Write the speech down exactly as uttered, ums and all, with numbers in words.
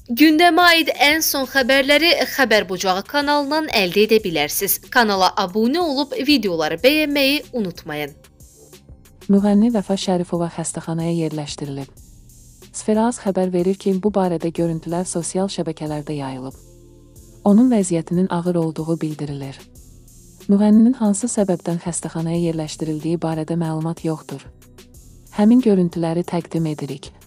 Gündəmə aid ən son xəbərləri Xəbər Bucağı kanalından əldə edə bilərsiniz. Kanala abunə olub videoları bəyənməyi unutmayın. Müğənni Vəfa Şərifova xəstəxanaya yerləşdirilib. Sferaz xəbər verir ki, bu barədə görüntülər sosial şəbəkələrdə yayılıb. Onun vəziyyətinin ağır olduğu bildirilir. Müğənninin hansı səbəbdən xəstəxanaya yerləşdirildiyi barədə məlumat yoxdur. Həmin görüntüləri təqdim edirik.